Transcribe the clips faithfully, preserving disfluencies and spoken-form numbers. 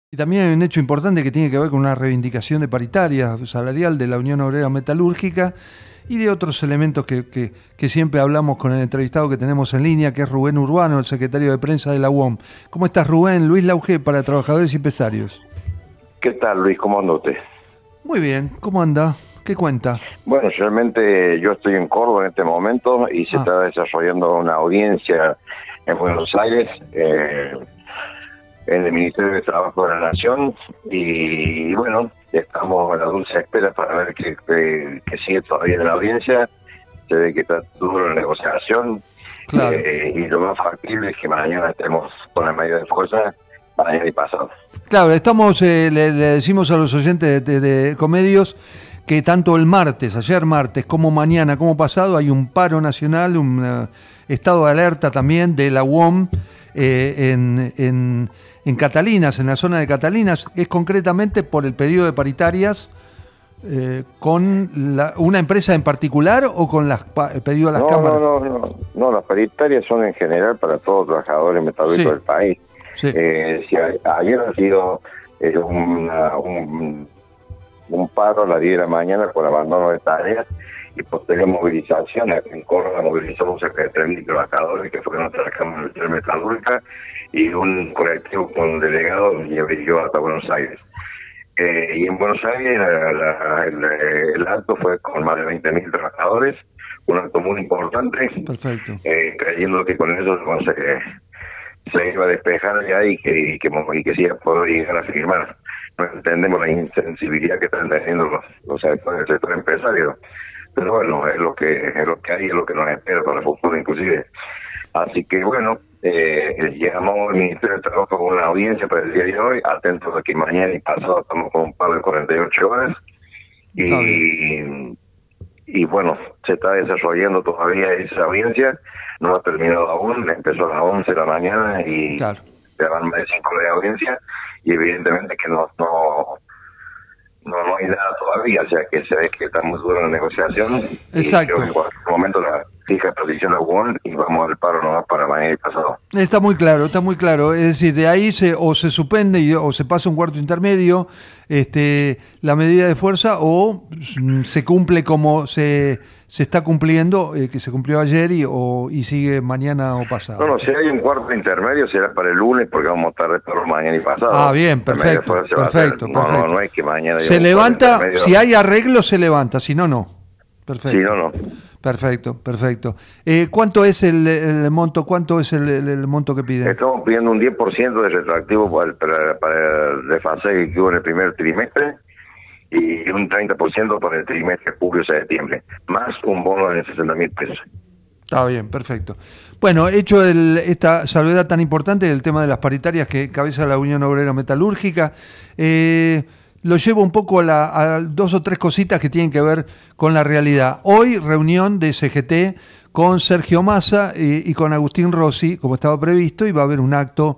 Y también hay un hecho importante que tiene que ver con una reivindicación de paritaria salarial de la Unión Obrera Metalúrgica y de otros elementos que, que, que siempre hablamos con el entrevistado que tenemos en línea, que es Rubén Urbano, el secretario de prensa de la U O M. ¿Cómo estás, Rubén? Luis Lauge para Trabajadores y Empresarios. ¿Qué tal, Luis? ¿Cómo anda usted? Muy bien. ¿Cómo anda? ¿Qué cuenta? Bueno, realmente yo estoy en Córdoba en este momento y se ah. está desarrollando una audiencia en Buenos Aires, eh, en el Ministerio de Trabajo de la Nación, y, y bueno, estamos a la dulce espera para ver qué que, que sigue todavía en la audiencia. Se ve que está duro la negociación, claro. eh, y lo más factible es que mañana estemos con la medida de fuerza, mañana y pasado. Claro, estamos, eh, le, le decimos a los oyentes de, de, de Ecomedios que tanto el martes, ayer martes, como mañana, como pasado, hay un paro nacional, un uh, estado de alerta también de la U O M eh, en, en, en Catalinas, en la zona de Catalinas, es concretamente por el pedido de paritarias eh, con la, una empresa en particular o con las, el pedido a las no, cámaras. No, no, no, no, las paritarias son en general para todos los trabajadores metalúrgicos sí. del país. Sí. Eh, si a, ayer ha sido eh, una, un, un paro a las diez de la mañana por abandono de tareas y posterior movilización. En Córdoba movilizamos cerca de tres mil trabajadores que fueron a trabajar en la industria metalúrgica y un colectivo con delegados y brilló hasta Buenos Aires. Eh, y en Buenos Aires la, la, el, el acto fue con más de veinte mil trabajadores, un acto muy importante. Perfecto. Eh, creyendo que con eso se, se iba a despejar ya y que, y que, y que sí iba a poder llegar a firmar. No entendemos la insensibilidad que están teniendo los, los sectores del sector empresario, pero bueno, es lo que es lo que hay, es lo que nos espera para el futuro inclusive. Así que bueno, eh, llegamos al Ministerio de Trabajo con una audiencia para el día de hoy, atentos a que mañana y pasado estamos con un paro de cuarenta y ocho horas y, y bueno, se está desarrollando todavía esa audiencia, no ha terminado aún, empezó a las once de la mañana y claro. ya van más de cinco horas de audiencia y evidentemente que no no no, no hay nada todavía, o sea que se ve que está muy dura la negociación. Exacto. Y creo que en cualquier momento la fija posición de U O M y vamos al paro nomás para mañana y pasado. Está muy claro, está muy claro. Es decir, de ahí se o se suspende y, o se pasa un cuarto intermedio este, la medida de fuerza o se cumple como se se está cumpliendo, eh, que se cumplió ayer y o y sigue mañana o pasado. No, no, si hay un cuarto intermedio será para el lunes porque vamos a estar de paro mañana y pasado. Ah, bien, perfecto, perfecto, perfecto. No, no, no es que mañana... Se levanta, si hay arreglo se levanta, si no, no. Perfecto. Si no, no. Perfecto, perfecto. Eh, ¿Cuánto es el, el monto cuánto es el, el, el monto que piden? Estamos pidiendo un diez por ciento de retroactivo para, para, para el desfase que hubo en el primer trimestre y un treinta por ciento para el trimestre julio-septiembre, más un bono de sesenta mil pesos. Está bien, perfecto. Bueno, hecho el, esta salvedad tan importante del tema de las paritarias que cabeza la Unión Obrera Metalúrgica, eh, lo llevo un poco a, la, a dos o tres cositas que tienen que ver con la realidad. Hoy, reunión de C G T con Sergio Massa y, y con Agustín Rossi, como estaba previsto, y va a haber un acto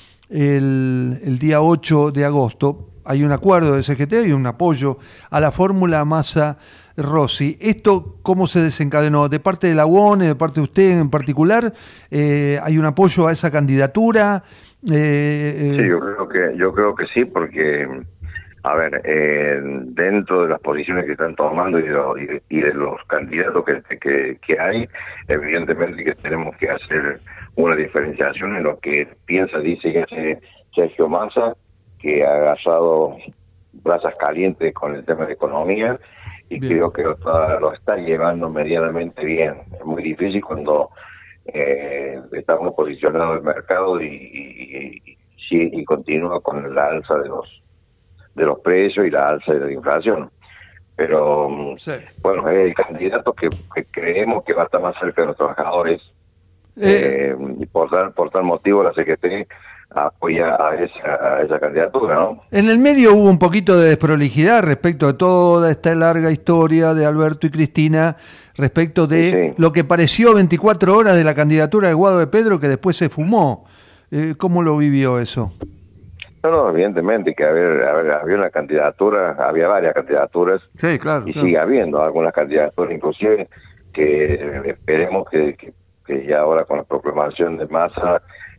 el, el día ocho de agosto. Hay un acuerdo de C G T y un apoyo a la fórmula Massa-Rossi. ¿Esto cómo se desencadenó? ¿De parte de la U O N, de parte de usted en particular? Eh, ¿Hay un apoyo a esa candidatura? Eh, sí, yo creo que yo creo que sí, porque... A ver, eh, dentro de las posiciones que están tomando y de, lo, y de, y de los candidatos que, que, que hay, evidentemente que tenemos que hacer una diferenciación en lo que piensa, dice y hace Sergio Massa, que ha agarrado brasas calientes con el tema de economía y bien. Creo que lo está, lo está llevando medianamente bien. Es muy difícil cuando eh, estamos posicionados en el mercado y, y, y, y, y continúa con la alza de los de los precios y la alza de la inflación. Pero, sí. bueno, es el candidato que, que creemos que va a estar más cerca de los trabajadores. Eh, eh, y por tal, por tal motivo la C G T apoya a esa, a esa candidatura, ¿no? En el medio hubo un poquito de desprolijidad respecto a toda esta larga historia de Alberto y Cristina, respecto de sí, sí. lo que pareció veinticuatro horas de la candidatura de Guado de Pedro, que después se fumó. Eh, ¿Cómo lo vivió eso? No, no, evidentemente que había, había, había una candidatura, había varias candidaturas, sí, claro, y claro. sigue habiendo algunas candidaturas, inclusive que esperemos que, que, que ya ahora con la proclamación de Massa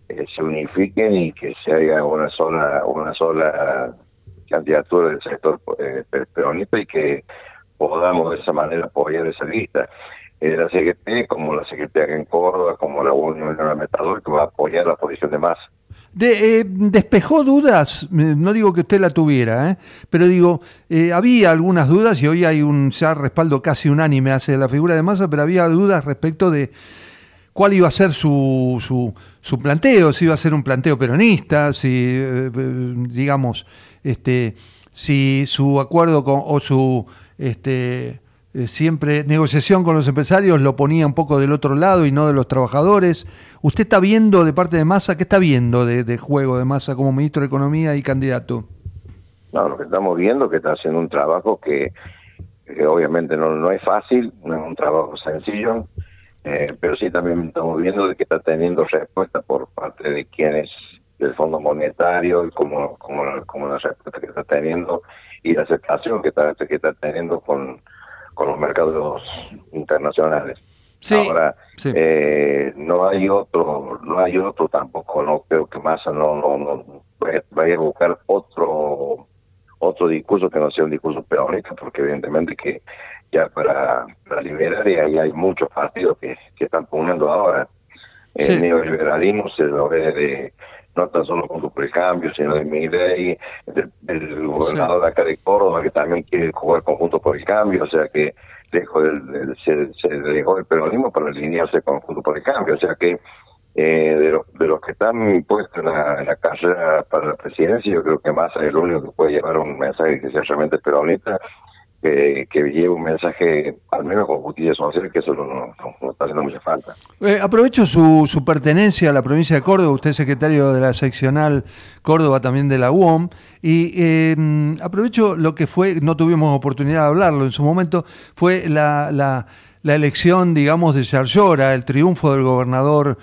eh, se unifiquen y que se haga una sola, una sola candidatura del sector eh, peronista y que podamos de esa manera apoyar esa lista. Eh, la C G T, como la C G T acá en Córdoba, como la Unión de Metador, que va a apoyar la posición de Massa. De, eh, despejó dudas, no digo que usted la tuviera, ¿eh? pero digo, eh, había algunas dudas y hoy hay un ya respaldo casi unánime hacia la figura de Massa, pero había dudas respecto de cuál iba a ser su, su, su planteo, si iba a ser un planteo peronista, si, eh, digamos, este, si su acuerdo con, o su este, eh, siempre negociación con los empresarios lo ponía un poco del otro lado y no de los trabajadores. ¿Usted está viendo de parte de Massa, qué está viendo de, de juego de Massa como ministro de Economía y candidato? No, lo que estamos viendo es que está haciendo un trabajo que, que obviamente no, no es fácil, no es un trabajo sencillo, eh, pero sí también estamos viendo de que está teniendo respuesta por parte de quienes del Fondo Monetario, y como, como, la, como la respuesta que está teniendo y la aceptación que está, que está teniendo con, con los mercados internacionales. Sí, Ahora, sí. Eh, no hay otro, no hay otro tampoco, no creo que Massa no, no, no vaya a buscar otro otro discurso que no sea un discurso peronista, porque evidentemente que ya para, para liberar y ahí hay muchos partidos que, que están poniendo ahora. Sí. El neoliberalismo se lo ve de, no tan solo con el cambio, sino de Milei, del, del gobernador de acá de Córdoba, que también quiere jugar conjunto por el cambio, o sea que dejó del, del, se, se dejó el peronismo para alinearse con Junto por el Cambio, o sea que eh, de, los, de los que están puestos en la, en la carrera para la presidencia, yo creo que Massa es el único que puede llevar un mensaje que sea realmente peronista, que, que lleve un mensaje al menos con justicia social, que eso no, no, no está haciendo mucha falta. Eh, aprovecho su, su pertenencia a la provincia de Córdoba, usted es secretario de la seccional Córdoba, también de la U O M, y eh, aprovecho lo que fue, no tuvimos oportunidad de hablarlo en su momento, fue la, la, la elección, digamos, de Yarlora, el triunfo del gobernador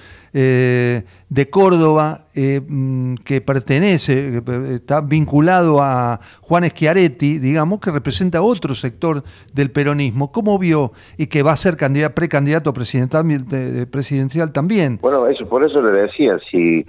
eh, de Córdoba, eh, que pertenece, que está vinculado a Juan Schiaretti, digamos, que representa otro sector del peronismo. ¿Cómo vio y que va a ser candidato, precandidato presidencial, presidencial también? Bueno, eso por eso le decía, si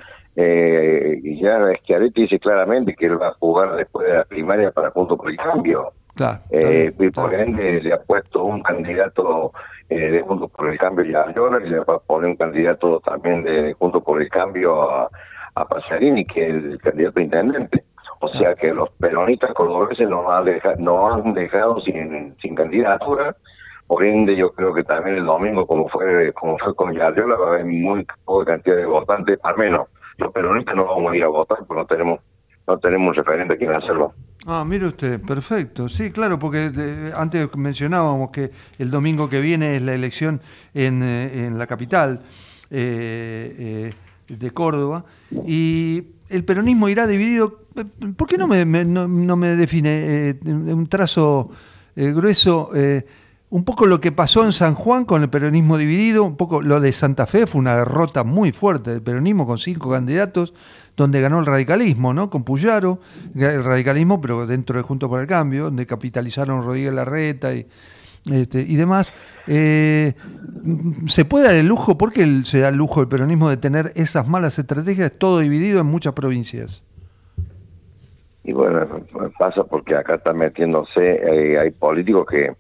eh, ya Schiaretti dice claramente que él va a jugar después de la primaria para Junto por el Cambio. Claro, eh, claro, y por ende le ha puesto un candidato eh, de Junto por el Cambio y a Llora, y le va a poner un candidato también de Junto por el Cambio a, a Pasarini, que es el candidato a intendente. O sea que los peronistas cordobeses nos han dejado, nos han dejado sin, sin candidatura. Por ende, yo creo que también el domingo, como fue como fue con Yarlora, va a haber muy poca cantidad de votantes, al menos los peronistas no vamos a ir a votar porque no tenemos no tenemos un referente a quién hacerlo. Ah, mire usted, perfecto. Sí, claro, porque de, antes mencionábamos que el domingo que viene es la elección en, eh, en la capital eh, eh, de Córdoba, y el peronismo irá dividido. ¿Por qué no me, me, no, no me define eh, un trazo eh, grueso? Eh, un poco lo que pasó en San Juan con el peronismo dividido, un poco lo de Santa Fe fue una derrota muy fuerte del peronismo con cinco candidatos, donde ganó el radicalismo, ¿no? Con Puyaro, el radicalismo, pero dentro de Juntos por el Cambio, donde capitalizaron Rodríguez Larreta y, este, y demás. Eh, ¿Se puede dar el lujo? ¿Por qué se da el lujo el peronismo de tener esas malas estrategias, todo dividido en muchas provincias? Y bueno, pasa porque acá está metiéndose, eh, hay políticos que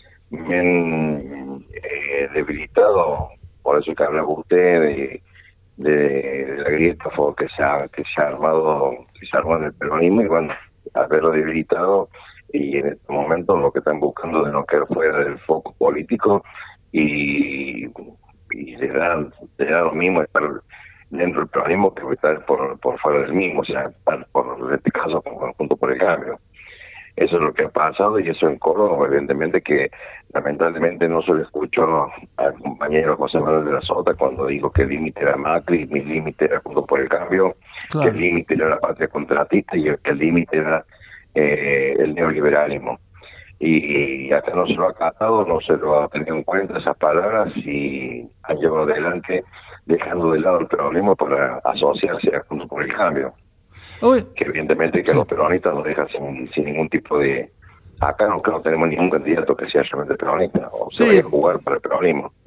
bien eh, debilitado, por eso que hablaba usted de, de, de la grieta que se ha que se ha armado que se armó en el peronismo, y bueno, haberlo debilitado, y en este momento lo que están buscando de no quedar fuera del foco político, y, y le da, le da lo mismo estar dentro del peronismo que estar por, por fuera del mismo, o sea, estar por, en este caso, por, Junto por el Cambio. Eso es lo que ha pasado, y eso en Córdoba, evidentemente que lamentablemente no se lo escuchó al compañero José Manuel de la Sota cuando dijo que el límite era Macri, mi límite era Junto por el Cambio, claro, que el límite era la patria contratista y que el límite era eh, el neoliberalismo. Y, y hasta no se lo ha acatado, no se lo ha tenido en cuenta esas palabras, y han llevado adelante dejando de lado el peronismo para asociarse a Junto por el Cambio. Uy. Que evidentemente que sí, los peronistas nos dejan sin, sin ningún tipo de... Acá no, no tenemos ningún candidato que sea realmente peronista o sí, que vaya a jugar para el peronismo.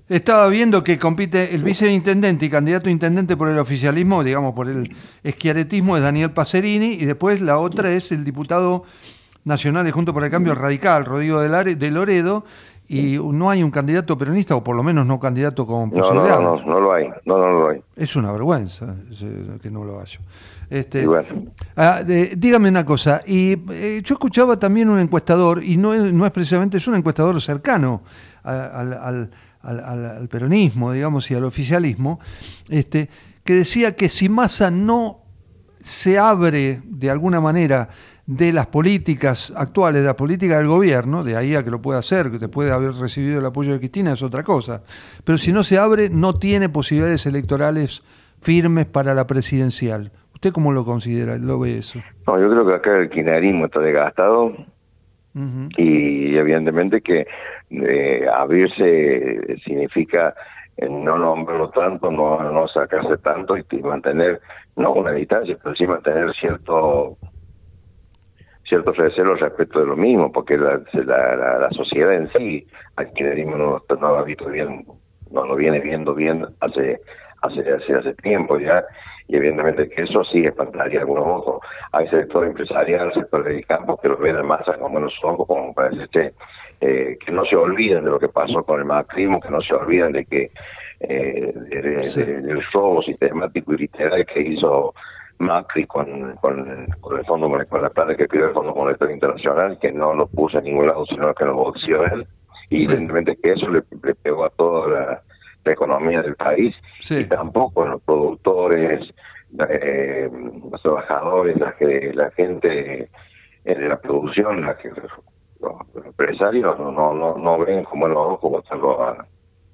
Estaba viendo que compite el viceintendente y candidato a intendente por el oficialismo, digamos, por el schiarettismo, es Daniel Pacerini, y después la otra es el diputado nacional de Juntos por el Cambio Radical, Rodrigo de Loredo, y no hay un candidato peronista, o por lo menos no candidato con posibilidades. No, no, no, no lo hay, no, no lo hay. Es una vergüenza que no lo haya. Este, bueno. ah, de, dígame una cosa, y eh, yo escuchaba también un encuestador, y no es, no es precisamente, es un encuestador cercano al, al, al, al, al peronismo, digamos, y al oficialismo, este, que decía que si Massa no se abre de alguna manera de las políticas actuales, de la política del gobierno, de ahí a que lo pueda hacer, que te puede haber recibido el apoyo de Cristina, es otra cosa, pero si no se abre, no tiene posibilidades electorales firmes para la presidencial. ¿Usted cómo lo considera? ¿Lo ve eso? No, yo creo que acá el kirchnerismo está desgastado. Uh-huh. Y evidentemente que eh, abrirse significa eh, no nombrarlo tanto, no, no sacarse tanto y, y mantener, no una distancia, pero sí mantener cierto cierto recelo respecto de lo mismo, porque la, la, la, la sociedad en sí, al kirchnerismo no, no lo ha visto bien, no lo viene viendo bien hace hace hace, hace tiempo ya, y evidentemente que eso sí espantaría algunos votos. Hay sector empresarial, sector del campo que lo ven en masa como los ojos, como para decir que, eh, que no se olviden de lo que pasó con el macrismo, que no se olviden de que eh, de, de, sí. de, del robo sistemático y literal que hizo Macri con, con, con el Fondo Monetario, con la plata que pidió el Fondo Monetario Internacional, que no lo puso en ningún lado, sino que lo boxeó él, y sí. evidentemente que eso le, le pegó a toda la, la economía del país, sí. y tampoco a los productores, eh, los trabajadores, la, la gente eh, de la producción, la que, los empresarios no, no, no, no ven como en los ojos votarlo a,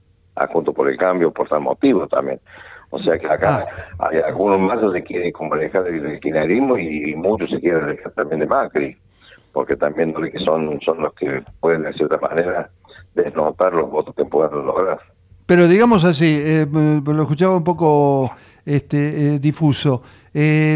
a Juntos por el Cambio por tal motivo también. O sea que acá ah. hay algunos más que se quieren como alejar del, del kirchnerismo y, y muchos se quieren alejar también de Macri, porque también son, son los que pueden de cierta manera desnotar los votos que puedan lograr. Pero digamos así, eh, lo escuchaba un poco este, eh, difuso, eh,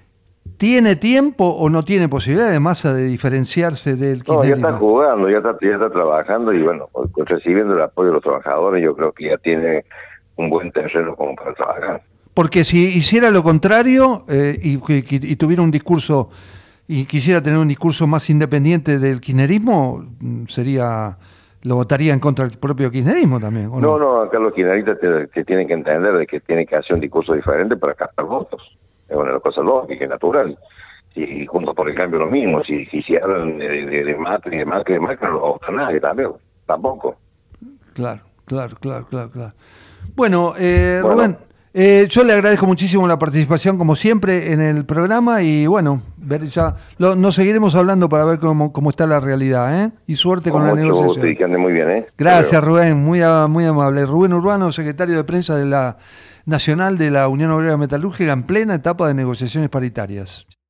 ¿tiene tiempo o no tiene posibilidad de Massa de diferenciarse del kirchnerismo? No, ya está jugando, ya está, ya está trabajando y bueno, recibiendo el apoyo de los trabajadores, yo creo que ya tiene un buen terreno como para trabajar. Porque si hiciera lo contrario eh, y, y, y tuviera un discurso y quisiera tener un discurso más independiente del kirchnerismo, sería lo votaría en contra del propio kirchnerismo también, ¿o no? No, no, acá los kirchneristas te, te tienen que entender de que tienen que hacer un discurso diferente para captar votos. Es una cosa lógica y natural. Si Juntos por el Cambio lo mismo, si, si, si hablan de, de, de Macri, de Macri, de Macri, no lo vota nadie también, tampoco. Claro, claro, claro, claro, claro. Bueno, eh, bueno. Rubén, eh, yo le agradezco muchísimo la participación, como siempre, en el programa y bueno, ver ya lo, nos seguiremos hablando para ver cómo, cómo está la realidad, ¿eh? Y suerte con, con la negociación. Gusto y que ande muy bien, ¿eh? Gracias, Rubén, muy, muy amable. Rubén Urbano, secretario de prensa de la Nacional de la Unión Obrera Metalúrgica, en plena etapa de negociaciones paritarias.